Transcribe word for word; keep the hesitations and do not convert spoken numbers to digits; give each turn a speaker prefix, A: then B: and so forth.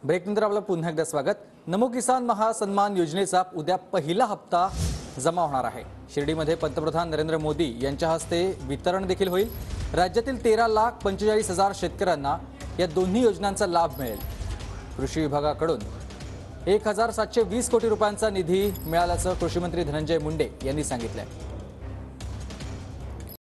A: ब्रेकनंतर आपलं पुन्हा एकदा स्वागत। नमो किसान महासन्मान योजनेचा उद्या पहिला हप्ता जमा होणार आहे। शिर्डीमध्ये पंतप्रधान नरेंद्र मोदी यांच्या हस्ते वितरण देखील होईल। राज्यातील तेरा लाख पंचेचाळीस हजार शेतकऱ्यांना या दोन्ही योजनांचा लाभ मिळेल। कृषी विभागाकडून एक हजार सातशे वीस कोटी रुपयांचा निधी मिळाल्याचं कृषी मंत्री धनंजय मुंडे यांनी सांगितलं।